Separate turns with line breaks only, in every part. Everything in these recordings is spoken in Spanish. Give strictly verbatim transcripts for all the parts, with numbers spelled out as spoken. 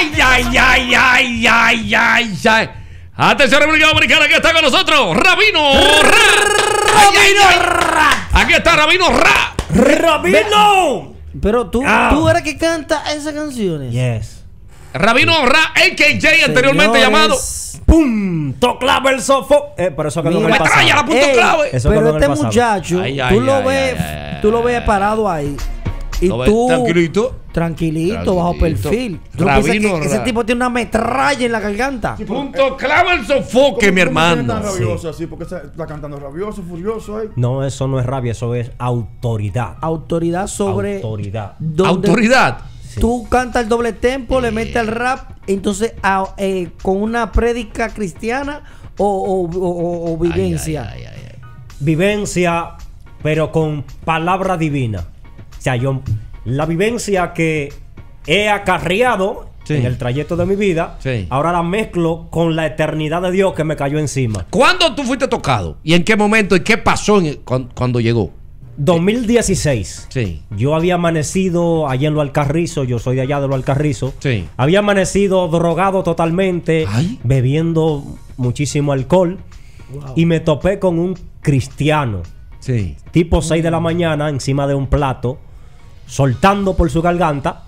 ¡Ay, ay, ay, ay, ay, ay, ay! Atención, República Dominicana, aquí está con nosotros Rabino Ra. ¡Rabino Ra! Aquí está Rabino Ra.
¡Rabino!
Pero tú,
Ah.
tú eres que canta esas canciones.
Yes.
Rabino Ra, a k a anteriormente
Señores,
llamado
¡Pum! ¡Toclava el sofo! Eh, pero eso quedó en el
Mira,
¡Metralla, la
pasado.
punto
Ey,
clave!
Eso
pero
quedó en el
este
pasado.
muchacho,
Ay, ay,
tú lo
ay,
ves,
ay, ay,
tú lo
ay,
ves
ay.
parado ahí. Y
Lo ves
tú
tranquilito.
tranquilito, bajo
Tranquilito.
perfil. ¿Tú
Rabino
piensas que ese
Ra.
tipo tiene una metralla en la garganta?
Sí, pero,
Punto clave el sofoque, mi
¿cómo- cómo tiene
hermano.
tan rabioso así? Porque está, está cantando rabioso, furioso ahí.
No, eso no es rabia, eso es autoridad.
Autoridad sobre
Autoridad.
donde
Autoridad.
Tú cantas el doble tempo, le metes el rap, entonces a- eh, con una prédica cristiana o, o- o- o vivencia.
Ay, ay, ay, ay.
Vivencia, pero con palabra divina. O sea, yo, la vivencia que he acarreado
Sí.
en el trayecto de mi vida,
Sí.
ahora la mezclo con la eternidad de Dios que me cayó encima.
¿Cuándo tú fuiste tocado? ¿Y en qué momento? ¿Y qué pasó en- cuan- cuando llegó?
dos mil dieciséis.
Sí.
Yo había amanecido allá en Lo Alcarrizo, yo soy de allá de Lo Alcarrizo.
Sí.
Había amanecido drogado totalmente,
Ay.
bebiendo muchísimo alcohol.
Wow.
Y me topé con un cristiano,
Sí.
tipo seis de la mañana, encima de un plato, soltando por su garganta.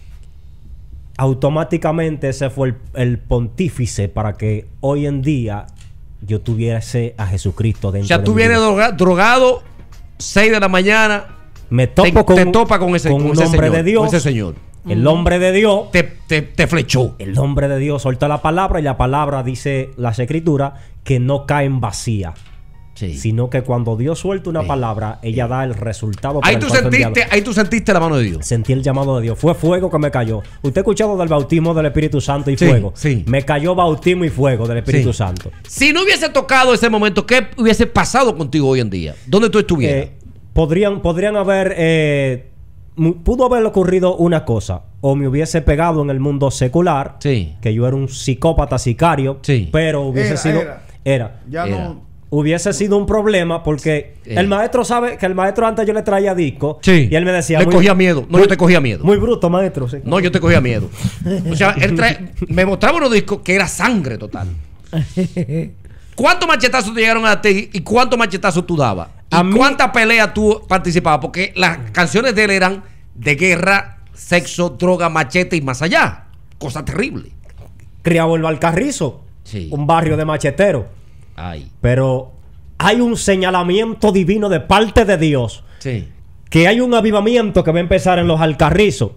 Automáticamente ese fue el, el pontífice para que hoy en día yo tuviese a Jesucristo dentro
O sea,
de
tú
mi
vienes
vida.
droga- drogado, seis de la mañana,
Me
te,
topo con,
te topa con ese,
con
con
un
ese
hombre
señor,
de Dios.
con ese señor.
El hombre de Dios.
Te, te, te flechó.
El hombre de Dios soltó la palabra y la palabra dice las escrituras que no caen vacía,
Sí.
sino que cuando Dios suelta una
Sí.
palabra, ella da el resultado. para
Ahí
el
tú
cual fue
sentiste,
enviado.
ahí tú sentiste la mano de Dios.
Sentí el llamado de Dios. Fue fuego que me cayó. ¿Usted ha escuchado del bautismo del Espíritu Santo y
Sí,
fuego?
sí.
Me cayó bautismo y fuego del Espíritu
Sí.
Santo.
Si no hubiese tocado ese momento, ¿qué hubiese pasado contigo hoy en día? ¿Dónde tú estuvieras?
Eh, podrían, podrían haber... eh, mu- pudo haber ocurrido una cosa. O me hubiese pegado en el mundo secular.
Sí.
Que yo era un psicópata sicario.
Sí.
Pero hubiese
Era,
sido...
era.
era.
Ya
Era.
no.
Hubiese sido un problema porque
Eh.
el maestro sabe que el maestro antes yo le traía disco
Sí.
y él me decía...
Le
muy-
cogía miedo. No,
muy-
yo te cogía miedo.
Muy bruto, maestro. Sí.
No, yo te cogía miedo. O sea, él trae- me mostraba unos discos que era sangre total. ¿Cuántos machetazos te llegaron a ti y cuántos machetazos tú dabas? ¿Y
A mí-
cuántas peleas tú participabas? Porque las canciones de él eran de guerra, sexo, droga, machete y más allá. Cosa terrible.
Criado en Lo Alcarrizo,
Sí.
un barrio de macheteros.
Ay.
Pero hay un señalamiento divino de parte de Dios.
Sí.
Que hay un avivamiento que va a empezar en Los Alcarrizos.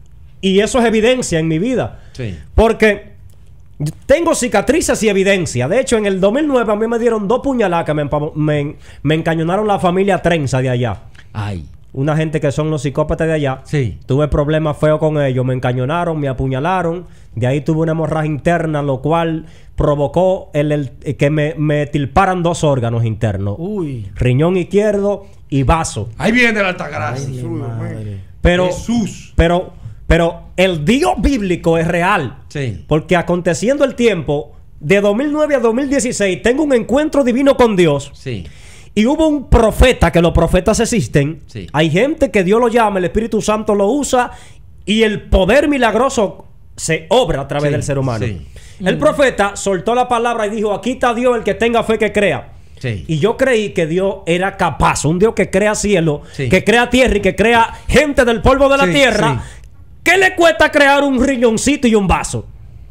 Y eso es evidencia en mi vida.
Sí.
Porque tengo cicatrices y evidencia. De hecho, en el dos mil nueve a mí me dieron dos puñaladas que me, empa- me, me encañonaron la familia Trenza de allá.
Ay.
Una gente que son los psicópatas de allá.
Sí.
Tuve problemas feos con ellos. Me encañonaron, me apuñalaron. De ahí tuve una hemorragia interna, lo cual provocó el, el- que me, me tilparan dos órganos internos.
Uy.
Riñón izquierdo y vaso.
Ahí viene la altagracia.
Ay, mi madre.
Pero,
Jesús.
pero, pero el Dios bíblico es real.
Sí.
Porque aconteciendo el tiempo, de dos mil nueve a dos mil dieciséis, tengo un encuentro divino con Dios.
Sí.
Y hubo un profeta, que los profetas existen.
Sí.
Hay gente que Dios lo llama, el Espíritu Santo lo usa y el poder milagroso se obra a través
Sí,
del ser humano.
sí.
El profeta soltó la palabra y dijo, aquí está Dios, el que tenga fe que crea.
Sí.
Y yo creí que Dios era capaz, un Dios que crea cielo,
Sí.
que crea tierra y que crea gente del polvo de la
Sí,
tierra.
sí.
¿Qué le cuesta crear un riñoncito y un vaso?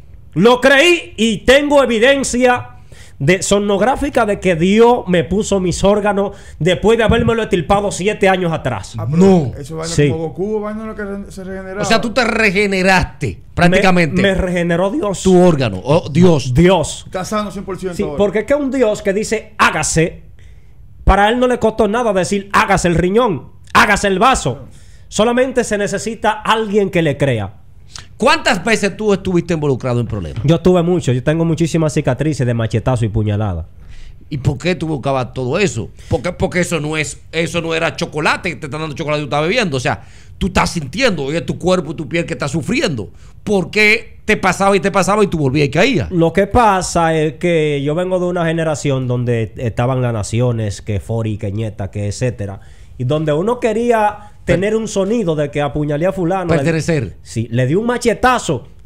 Lo creí y tengo evidencia de sonográfica de que Dios me puso mis órganos después de habérmelo estirpado siete años atrás.
Ah, pero
No.
Eso vaina
Sí.
como Goku, vaina lo que re- se regeneraba.
O sea, tú te regeneraste prácticamente
Me, me regeneró Dios.
tu órgano. Oh, Dios.
Dios.
Estás sano cien por ciento
Sí,
ahora.
porque es que un Dios que dice hágase, para él no le costó nada decir hágase el riñón, hágase el vaso. Solamente se necesita alguien que le crea.
¿Cuántas veces tú estuviste involucrado en problemas?
Yo tuve mucho, yo tengo muchísimas cicatrices de machetazo y puñalada.
¿Y por qué tú buscabas todo eso? Porque, porque eso no es, eso no era chocolate, que te están dando chocolate y tú estás bebiendo. O sea, tú estás sintiendo, es tu cuerpo y tu piel que está sufriendo. ¿Por qué te pasaba y te pasaba y tú volvías y caías?
Lo que pasa es que yo vengo de una generación donde estaban las naciones, que Fori, que Ñeta, que etcétera. Y donde uno quería tener un sonido de que apuñalé a fulano.
Pertenecer.
Sí, le di un machetazo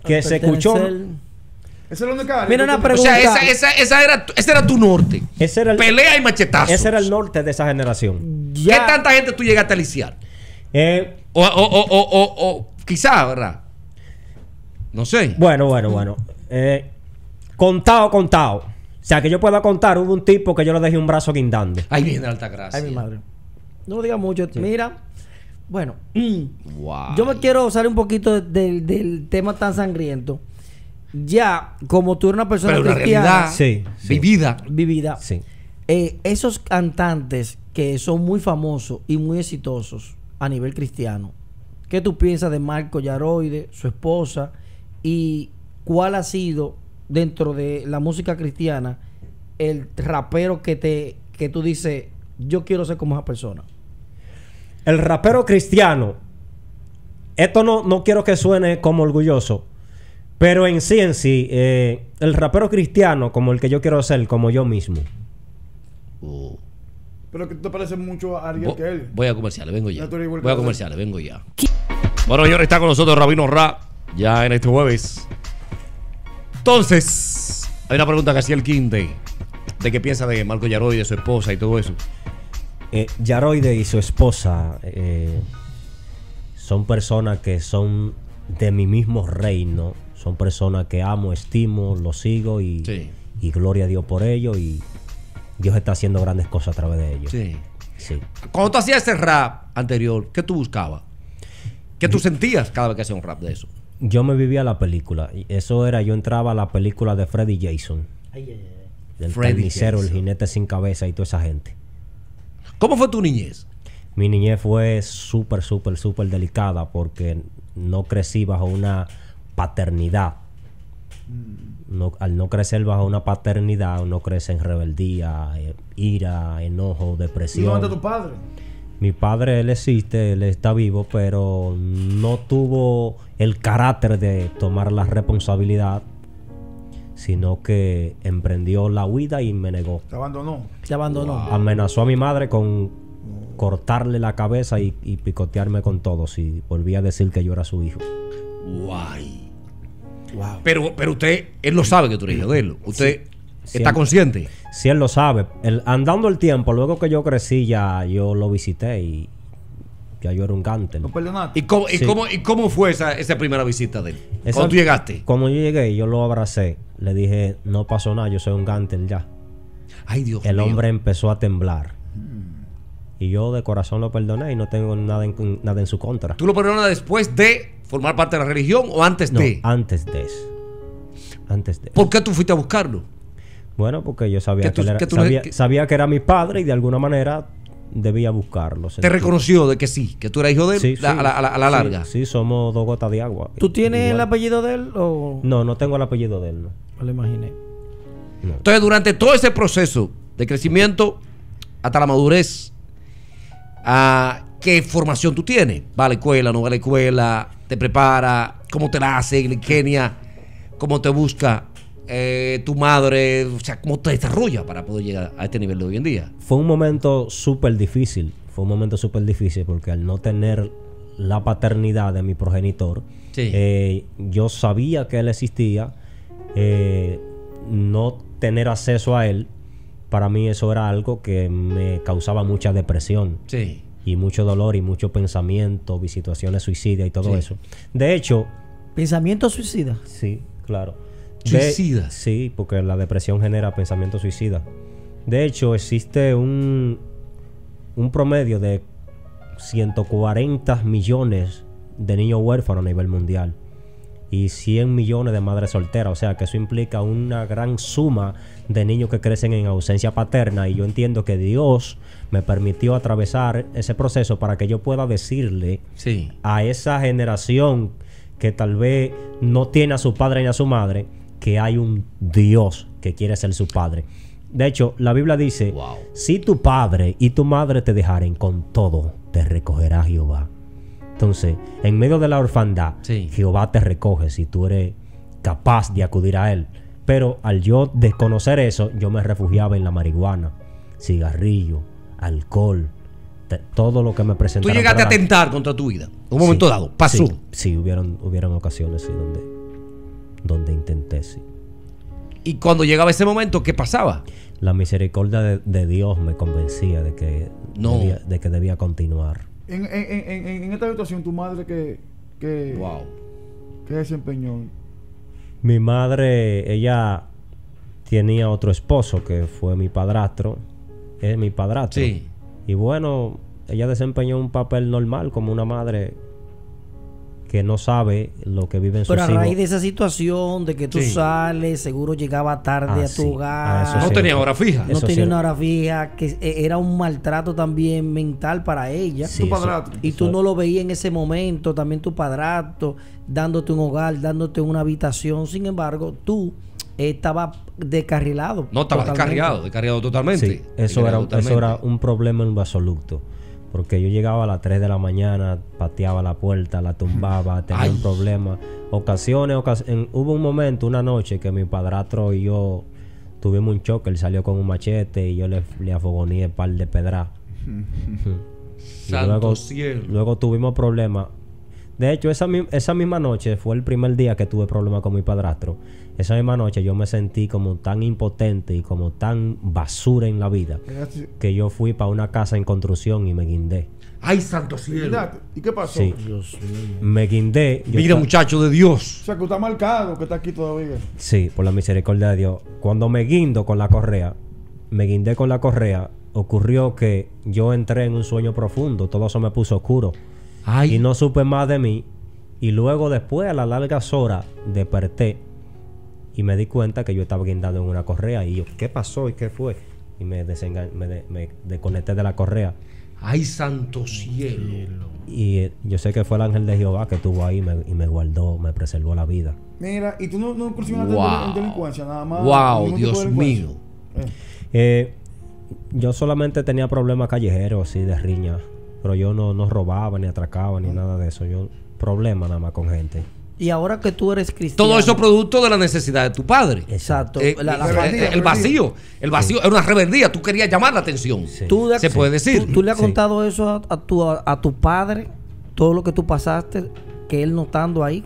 que se escuchó.
Pertenecer.
Esa es la única área
Mira,
que
una
tú-
O
pregunta.
sea, esa, esa, esa era, ese era tu norte.
Ese era el,
Pelea y machetazo.
ese era el norte de esa generación.
¿Qué
Ya.
tanta gente tú llegaste a lisiar?
Eh,
O, o, o, o, o, o quizá, ¿verdad? No sé.
bueno, bueno, bueno. Eh, contado, contado. O sea, que yo pueda contar, hubo un tipo que yo le dejé un brazo guindando.
Ahí viene la alta gracia.
Ay, mi madre. No lo digas mucho. Mira, bueno,
Guay.
yo me quiero salir un poquito del, del tema tan sangriento. Ya, como tú eres una persona
Pero una
cristiana
realidad
Sí, sí.
vivida.
vivida,
Sí.
eh, esos cantantes que son muy famosos y muy exitosos a nivel cristiano, ¿qué tú piensas de Marco Yaroide, su esposa, y cuál ha sido dentro de la música cristiana el rapero que te que tú dices, yo quiero ser como esa persona?
El rapero cristiano. Esto no, no quiero que suene como orgulloso. Pero en sí, en sí, eh, el rapero cristiano, como el que yo quiero ser, como yo mismo.
Uh.
Pero que tú te pareces mucho a Ariel
Vo-
que él.
Voy a comerciales, vengo ya.
Ya tú eres igual
Voy a
que él.
comerciales, vengo ya. Bueno, señores, está con nosotros Rabino Ra, ya en este jueves. Entonces, hay una pregunta que hacía el Quinte, de qué piensa de Marco Yaroy, de su esposa y todo eso.
Eh, Yaroide y su esposa eh, son personas que son de mi mismo reino. Son personas que amo, estimo, los sigo y,
Sí.
y gloria a Dios por ello. Y Dios está haciendo grandes cosas a través de ellos.
Sí.
Sí.
Cuando tú hacías ese rap anterior, ¿qué tú buscabas? ¿Qué tú sentías cada vez que hacías un rap de eso?
Yo me vivía la película. Y eso era, yo entraba a la película de Freddy Jason. Del
Freddy
carnicero, el
Jason.
jinete sin cabeza y toda esa gente.
¿Cómo fue tu niñez?
Mi niñez fue súper, súper, súper delicada porque no crecí bajo una paternidad. No, al no crecer bajo una paternidad, uno crece en rebeldía, eh, ira, enojo,
¿Y
depresión.
dónde está tu padre?
Mi padre, él existe, él está vivo, pero no tuvo el carácter de tomar la responsabilidad, sino que emprendió la huida y me negó.
Te abandonó.
Te abandonó.
Amenazó a mi madre con cortarle la cabeza y, y picotearme con todo si volvía a decir que yo era su hijo.
Guay.
Wow.
Pero, pero usted, él lo sabe que tú eres hijo de él. Usted
Sí.
está
Sí.
consciente.
Si él lo sabe, el- andando el tiempo, luego que yo crecí ya yo lo visité y ya yo era un gántel.
¿Lo perdonaste?
¿Y cómo, y
Sí.
cómo, y cómo fue esa, esa primera visita de él?
Esa-
Cuando tú llegaste.
Cuando yo llegué, yo lo abracé, le dije, no pasó nada, yo soy un gántel ya.
Ay, Dios
El
mío.
hombre empezó a temblar. Y yo de corazón lo perdoné y no tengo nada en, nada en su contra.
¿Tú lo perdonas después de formar parte de la religión o antes
No,
de?
antes de eso. Antes de eso.
¿Por qué tú fuiste a buscarlo?
Bueno, porque yo sabía
Que
que,
tú-
él era,
que tú no-
sabía,
que-
sabía que era mi padre y de alguna manera debía buscarlo.
¿Te
Sentí-
reconoció de que sí, que tú eras hijo de él
Sí,
la-
sí.
a, la, a la- a la
Sí,
larga?
Sí, somos dos gotas de agua.
¿Tú tienes
Igual.
el apellido de él o
No, no tengo el apellido de él, no.
no lo imaginé?
No.
Entonces, durante todo ese proceso de crecimiento hasta la madurez, ah, ¿qué formación tú tienes? ¿Va a la escuela, no va a la escuela? ¿Te prepara? ¿Cómo te la hace en Kenia? ¿Cómo te busca eh, tu madre? O sea, ¿cómo te desarrolla para poder llegar a este nivel de hoy en día?
Fue un momento súper difícil. Fue un momento súper difícil porque al no tener la paternidad de mi progenitor,
Sí.
eh, yo sabía que él existía. eh, no tener acceso a él, para mí eso era algo que me causaba mucha depresión.
Sí.
Y mucho dolor y mucho pensamiento, y situaciones suicidas y todo
Sí.
eso. De hecho,
Pensamiento suicida.
sí, claro. De-
¿Suicidas?
Sí, porque la depresión genera pensamiento suicida. De hecho, existe un, un promedio de ciento cuarenta millones de niños huérfanos a nivel mundial y cien millones de madres solteras. O sea que eso implica una gran suma de niños que crecen en ausencia paterna, y yo entiendo que Dios me permitió atravesar ese proceso para que yo pueda decirle
Sí.
a esa generación que tal vez no tiene a su padre ni a su madre, que hay un Dios que quiere ser su padre. De hecho, la Biblia dice,
Wow.
si tu padre y tu madre te dejaren, con todo te recogerá Jehová. Entonces, en medio de la orfandad,
Sí.
Jehová te recoge si tú eres capaz de acudir a él. Pero al yo desconocer eso, yo me refugiaba en la marihuana, cigarrillo, alcohol, te- todo lo que me
Tú
presentaba.
llegaste a atentar contra tu vida. En un momento dado. Pasó.
Sí, sí, hubieron, hubieron ocasiones sí, donde donde intenté, sí.
Y cuando llegaba ese momento, ¿qué pasaba?
La misericordia de, de Dios me convencía de que,
No.
debía, de que debía continuar.
En, en, en, en, en esta situación, tu madre que, que,
Wow.
que desempeñó.
Mi madre, ella tenía otro esposo que fue mi padrastro. Es mi padrastro.
Sí.
Y bueno, ella desempeñó un papel normal como una madre que no sabe lo que viven sus
Pero a
hijos.
raíz de esa situación, de que tú
Sí.
sales, seguro llegaba tarde
Ah,
a
sí.
tu
Ah,
hogar.
eso
No
sí.
tenía hora fija.
No
Eso
tenía
sí.
una hora fija, que eh, era un maltrato también mental para ella.
Sí,
Tu
eso-
padrastro.
Y tú
eso-
no lo veías en ese momento, también tu padrastro, dándote un hogar, dándote una habitación. Sin embargo, tú eh, estabas descarrilado.
No, estaba
totalmente.
descarriado, descarriado totalmente.
Sí, eso era,
Descarriado
eso
totalmente.
era un problema en lo absoluto. Porque yo llegaba a las tres de la mañana, pateaba la puerta, la tumbaba, tenía
Ay.
un problema. Ocasiones, ocas- en- hubo un momento, una noche, que mi padrastro y yo tuvimos un choque. Él salió con un machete y yo le, le afogoné un par de pedras. Y
Santo
luego,
cielo.
luego tuvimos problemas. De hecho, esa, mi- esa misma noche fue el primer día que tuve problemas con mi padrastro. Esa misma noche yo me sentí como tan impotente y como tan basura en la vida
Llegaste-
que yo fui para una casa en construcción y me guindé.
Ay, santo cielo.
llegaste. ¿Y qué pasó?
Sí.
Dios mío.
Me guindé. yo
Mira,
esta-
muchacho de
O
Dios.
sea, que está marcado, que está aquí todavía.
Sí, por la misericordia de Dios. Cuando me guindo con la correa, me guindé con la correa, ocurrió que yo entré en un sueño profundo. Todo eso me puso oscuro.
Ay,
Y no supe más de mí. Y luego después, a las largas horas, desperté y me di cuenta que yo estaba guindado en una correa. Y yo, ¿qué pasó y qué fue? Y me, desenga- me, de- me desconecté de la correa.
ay, santo cielo.
Y eh, yo sé que fue el ángel de Jehová que estuvo ahí y me, y me guardó, me preservó la vida.
Mira, y tú no, no incursionaste en
Wow.
delin- en delincuencia, nada más.
Wow,
ningún tipo
Dios
de delincuencia.
mío.
Eh,
Eh, yo solamente tenía problemas callejeros, así de riña. Pero yo no, no robaba, ni atracaba, ni nada de eso. Yo, problemas nada más con gente.
Y ahora que tú eres cristiano.
Todo eso producto de la necesidad de tu padre.
Exacto.
Eh,
La- la
eh,
falta-
eh, el vacío. El vacío era una rebeldía. Tú querías llamar la atención.
Sí.
Tú le-
Se puede decir.
¿Tú, tú le has
Sí.
contado eso a, a tu, a, a tu padre? Todo lo que tú pasaste, que él no estando ahí.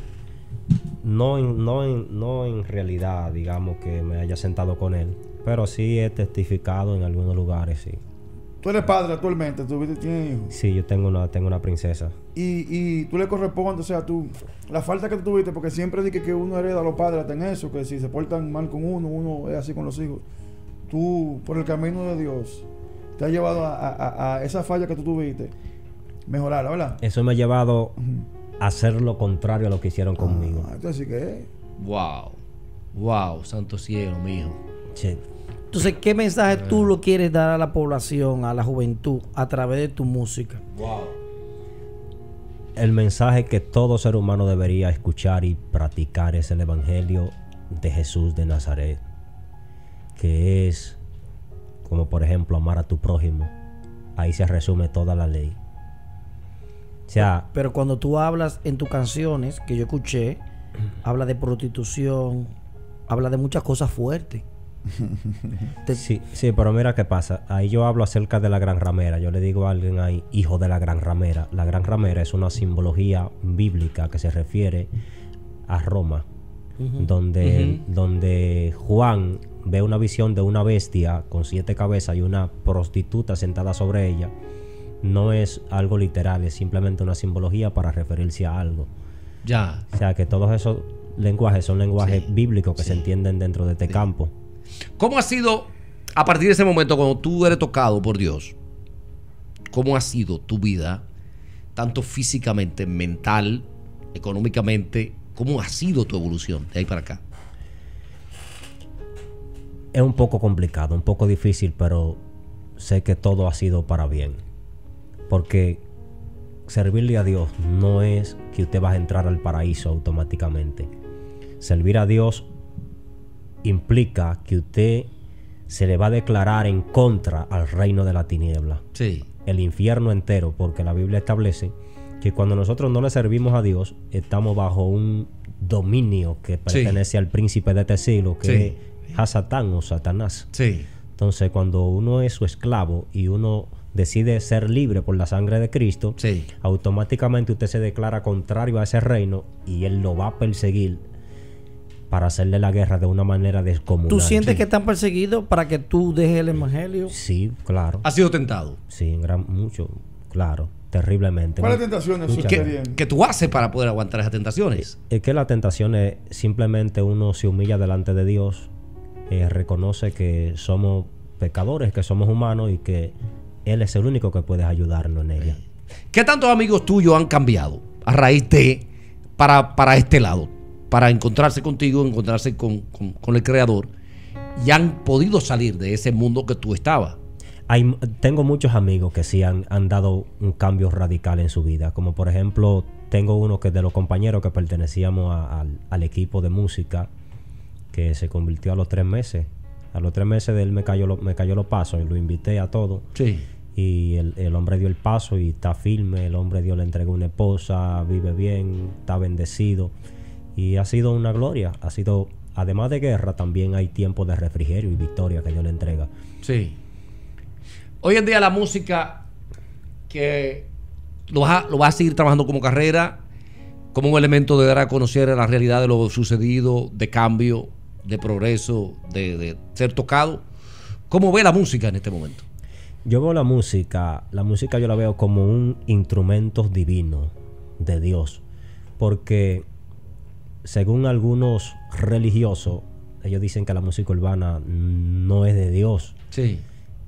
No en, no, en, no en realidad, digamos, que me haya sentado con él. Pero sí he testificado en algunos lugares, sí.
Tú eres padre actualmente, tú viste- tienes hijos.
Sí, yo tengo una, tengo una princesa.
Y, y tú le corresponde, o sea, tú, la falta que tú tuviste, porque siempre dije que uno hereda a los padres hasta en eso, que si se portan mal con uno, uno es así con los hijos. Tú, por el camino de Dios, te ha llevado a, a- a- a esa falla que tú tuviste, mejorarla, ¿verdad?
Eso me ha llevado a hacer lo contrario a lo que hicieron conmigo.
Ah, entonces sí que es.
Wow. Wow, santo cielo mío.
Sí.
Entonces, ¿qué mensaje tú lo quieres dar a la población, a la juventud, a través de tu música?
Wow.
El mensaje que todo ser humano debería escuchar y practicar es el Evangelio de Jesús de Nazaret, que es, como por ejemplo, amar a tu prójimo. Ahí se resume toda la ley. O sea,
Pero cuando tú hablas en tus canciones, que yo escuché, habla de prostitución, habla de muchas cosas fuertes. Te-
sí, sí, pero mira qué pasa. Ahí yo hablo acerca de la gran ramera. Yo le digo a alguien ahí, hijo de la gran ramera. La gran ramera es una simbología bíblica que se refiere a Roma, donde, donde Juan ve una visión de una bestia con siete cabezas y una prostituta sentada sobre ella. No es algo literal, es simplemente una simbología para referirse a algo.
Ya.
O sea que todos esos lenguajes son lenguajes
Sí,
bíblicos que
sí.
se entienden dentro de este campo.
¿Cómo ha sido, a partir de ese momento, cuando tú eres tocado por Dios, cómo ha sido tu vida, tanto físicamente, mental, económicamente, cómo ha sido tu evolución de ahí para acá?
Es un poco complicado, un poco difícil, pero sé que todo ha sido para bien. Porque servirle a Dios no es que usted va a entrar al paraíso automáticamente. Servir a Dios implica que usted se le va a declarar en contra al reino de la tiniebla,
Sí.
el infierno entero, porque la Biblia establece que cuando nosotros no le servimos a Dios, estamos bajo un dominio que pertenece al príncipe de este siglo, que
Sí.
es a Satán o Satanás.
Sí.
Entonces, cuando uno es su esclavo y uno decide ser libre por la sangre de Cristo, para hacerle la guerra de una manera descomunal.
¿Tú sientes
Sí.
que están perseguidos para que tú dejes el evangelio?
Sí, claro.
¿Has sido tentado?
Sí, en gran, mucho, claro, terriblemente.
¿Cuáles
Mu-
tentaciones
muchas-
sucederían?
¿Qué tú haces para poder aguantar esas tentaciones?
Es que la tentación es simplemente uno se humilla delante de Dios, eh, reconoce que somos pecadores, que somos humanos y que Él es el único que puede ayudarnos en ella.
¿Qué tantos amigos tuyos han cambiado a raíz de para, para este lado? Para encontrarse contigo, encontrarse con, con, con el Creador y han podido salir de ese mundo que tú estabas.
Hay, tengo muchos amigos que sí han, han dado un cambio radical en su vida. Como por ejemplo, tengo uno que de los compañeros que pertenecíamos a- al, al equipo de música, que se convirtió a los tres meses. A los tres meses de él me cayó, lo- me cayó los pasos y lo invité a todo.
Sí.
Y el, el hombre dio el paso y está firme. El hombre Dios le entregó una esposa, vive bien, está bendecido. Y ha sido una gloria. Ha sido, además de guerra, también hay tiempo de refrigerio y victoria que Dios le entrega.
Sí. Hoy en día la música que lo vas a, lo vas a seguir trabajando como carrera, como un elemento de dar a conocer la realidad de lo sucedido, de cambio, de progreso, de, de ser tocado. ¿Cómo ve la música en este momento?
Yo veo la música, la música yo la veo como un instrumento divino de Dios. Porque según algunos religiosos, ellos dicen que la música urbana no es de Dios.
Sí.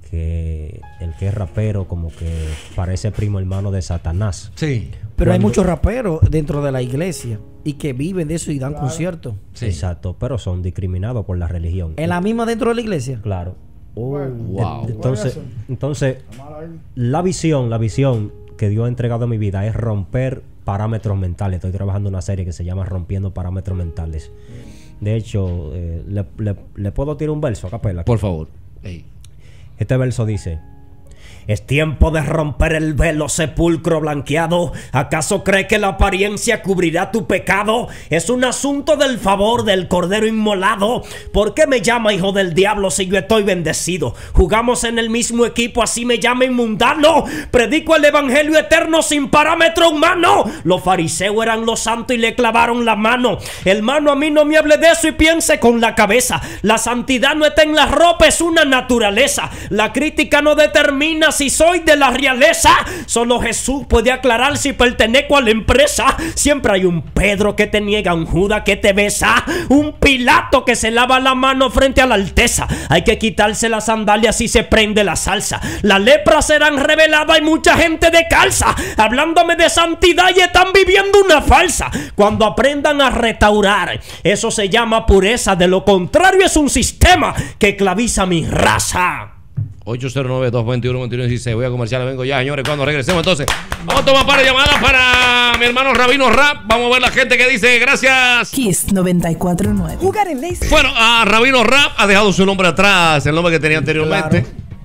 Que el que es rapero como que parece primo hermano de Satanás.
Sí.
Pero hay
Cuando-
muchos raperos dentro de la iglesia y que viven de eso y dan conciertos.
Sí.
Exacto, pero son discriminados por la religión.
¿En la misma dentro de la iglesia?
Claro.
Bueno,
Wow.
Entonces,
Bueno,
entonces
está mal ahí.
la visión, la visión que Dios ha entregado a mi vida es romper parámetros mentales. Estoy trabajando en una serie que se llama Rompiendo Parámetros Mentales. De hecho, eh, le, le- le puedo tirar un verso a capela.
Por favor. Ey.
Este verso dice: es tiempo de romper el velo, sepulcro blanqueado. ¿Acaso cree que la apariencia cubrirá tu pecado? Es un asunto del favor del cordero inmolado. ¿Por qué me llama hijo del diablo si yo estoy bendecido? Jugamos en el mismo equipo, así me llamen mundano. Predico el evangelio eterno sin parámetro humano. Los fariseos eran los santos y le clavaron la mano. Hermano, a mí no me hable de eso y piense con la cabeza. La santidad no está en la ropa, es una naturaleza. La crítica no determina si soy de la realeza. Solo Jesús puede aclarar si pertenezco a la empresa. Siempre hay un Pedro que te niega, un Judas que te besa, un Pilato que se lava la mano frente a la alteza. Hay que quitarse las sandalias y se prende la salsa. Las lepras serán reveladas y mucha gente de calza hablándome de santidad y están viviendo una falsa. Cuando aprendan a restaurar, eso se llama pureza. De lo contrario es un sistema que esclaviza mi raza.
ocho cero nueve, dos dos uno, dos uno uno seis. Voy a comercial, vengo ya, señores. Cuando regresemos, entonces, vamos a tomar para llamadas para mi hermano Rabino Rap. Vamos a ver la gente que dice gracias.
Kiss noventa y cuatro punto nueve. Jugar en Lazy.
Bueno, a Rabino Rap ha dejado su nombre atrás, el nombre que tenía anteriormente.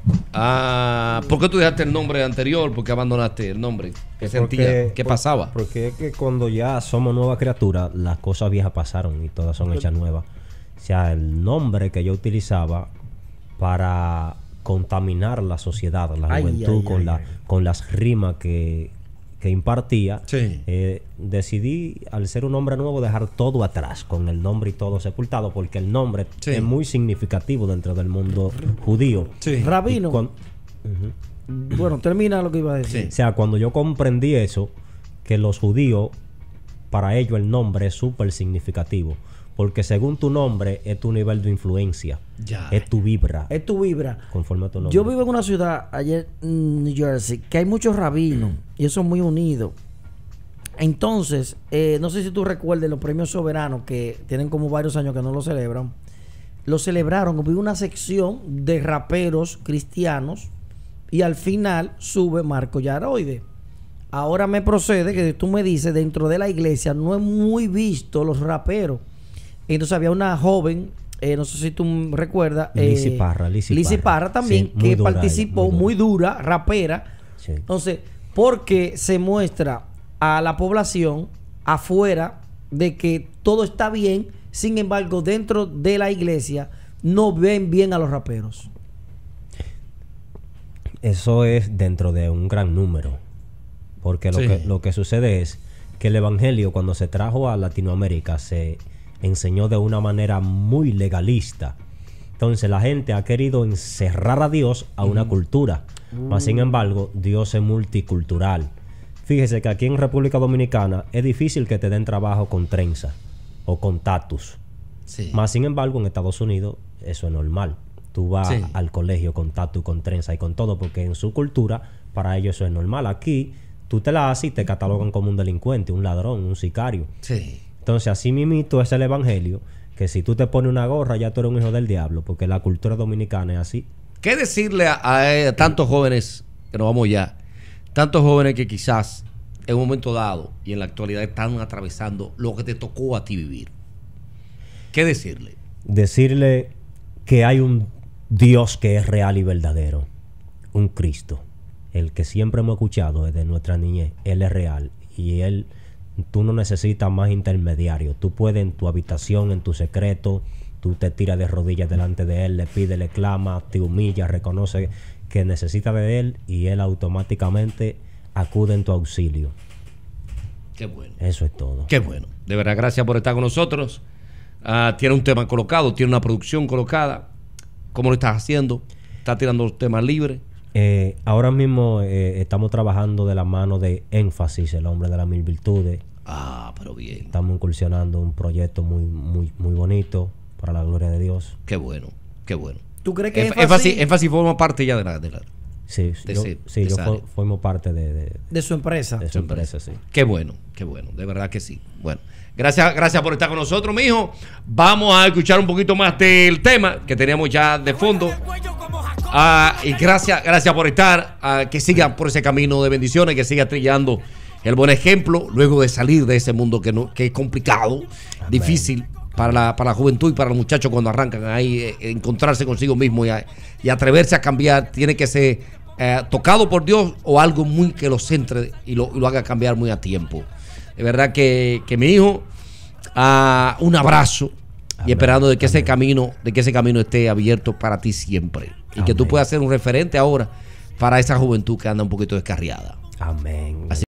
Ah, ¿por qué tú dejaste el nombre anterior? ¿Por qué abandonaste el nombre? ¿Qué sentía? ¿Qué
por-
pasaba?
Porque es que cuando ya somos nuevas criaturas, las cosas viejas pasaron y todas son hechas nuevas. O sea, el nombre que yo utilizaba para contaminar la sociedad, la
Ay,
juventud,
ay,
con,
ay,
la,
ay.
con las rimas que, que impartía,
Sí.
eh, decidí, al ser un hombre nuevo, dejar todo atrás, con el nombre y todo sepultado, porque el nombre
Sí.
es muy significativo dentro del mundo judío.
Sí.
Rabino.
Y cuan-
Bueno, termina lo que iba a decir.
O sea, cuando yo comprendí eso, que los judíos, para ellos el nombre es súper significativo. Porque según tu nombre es tu nivel de influencia.
Ya.
Es tu vibra.
Es tu vibra.
Conforme a tu nombre.
Yo vivo en una ciudad, ayer en New Jersey, que hay muchos rabinos y eso es muy unido. Entonces, eh, no sé si tú recuerdas los premios soberanos que tienen como varios años que no lo celebran. Lo celebraron, hubo una sección de raperos cristianos y al final sube Marco Yaroide. Ahora me procede que tú me dices, dentro de la iglesia no es muy visto los raperos. Entonces había una joven, eh, no sé si tú recuerdas, eh,
Lizzy Parra, Lizzy
Lizzy
Parra.
Parra también,
Sí, muy
que
dura ella,
participó,
muy
muy
dura.
dura, rapera.
Sí.
Entonces, porque se muestra a la población afuera de que todo está bien, sin embargo, dentro de la iglesia no ven bien a los raperos.
Eso es dentro de un gran número. Porque lo,
Sí.
que, lo que sucede es que el evangelio, cuando se trajo a Latinoamérica, se enseñó de una manera muy legalista. Entonces la gente ha querido encerrar a Dios a una mm. cultura. Mm. Mas sin embargo, Dios es multicultural. Fíjese que aquí en República Dominicana es difícil que te den trabajo con trenza o con tatus. Sí. Mas sin embargo, en Estados Unidos eso es normal. Tú vas sí. al colegio con tatu, con trenza y con todo, porque en su cultura, para ellos eso es normal. Aquí, tú te la haces y te catalogan como un delincuente, un ladrón, un sicario. Sí. Entonces, así mismito es el evangelio, que si tú te pones una gorra, ya tú eres un hijo del diablo, porque la cultura dominicana es así.
¿Qué decirle a, a, a tantos jóvenes, que nos vamos ya, tantos jóvenes que quizás en un momento dado y en la actualidad están atravesando lo que te tocó a ti vivir? ¿Qué decirle?
Decirle que hay un Dios que es real y verdadero, un Cristo, el que siempre hemos escuchado desde nuestra niñez. Él es real y él, tú no necesitas más intermediarios. Tú puedes en tu habitación, en tu secreto, tú te tiras de rodillas delante de él, le pides, le clamas, te humillas, reconoce que necesitas de él y él automáticamente acude en tu auxilio.
Qué bueno.
Eso es todo.
Qué bueno. De verdad, gracias por estar con nosotros. Uh, tiene un tema colocado, tiene una producción colocada. ¿Cómo lo estás haciendo? ¿Estás tirando los temas libres?
Eh, ahora mismo eh, estamos trabajando de la mano de Énfasis, el hombre de las mil virtudes.
Ah, pero bien.
Estamos incursionando un proyecto muy, muy, muy bonito para la gloria de Dios.
Qué bueno, qué bueno.
¿Tú crees que
Énfasis, Énfasis, Énfasis forma parte ya de la... De la
sí,
de
yo,
ese,
sí,
de
yo for, formo parte de, de...
De su empresa.
De su empresa, sí.
Qué bueno, qué bueno. De verdad que sí. Bueno. Gracias, gracias por estar con nosotros, mijo. Vamos a escuchar un poquito más del tema que teníamos ya de fondo. Ah, y gracias, gracias por estar. Ah, que sigan por ese camino de bendiciones, que siga trillando el buen ejemplo luego de salir de ese mundo que, no, que es complicado, Amén. Difícil para la, para la juventud y para los muchachos cuando arrancan ahí, eh, encontrarse consigo mismo y, a, y atreverse a cambiar. Tiene que ser eh, tocado por Dios o algo muy que lo centre y lo, y lo haga cambiar muy a tiempo. De verdad que, que mi hijo, uh, un abrazo. Amén. Y esperando de que Amén. ese camino, de que ese camino esté abierto para ti siempre. Y Amén. Que tú puedas ser un referente ahora para esa juventud que anda un poquito descarriada.
Amén.
Así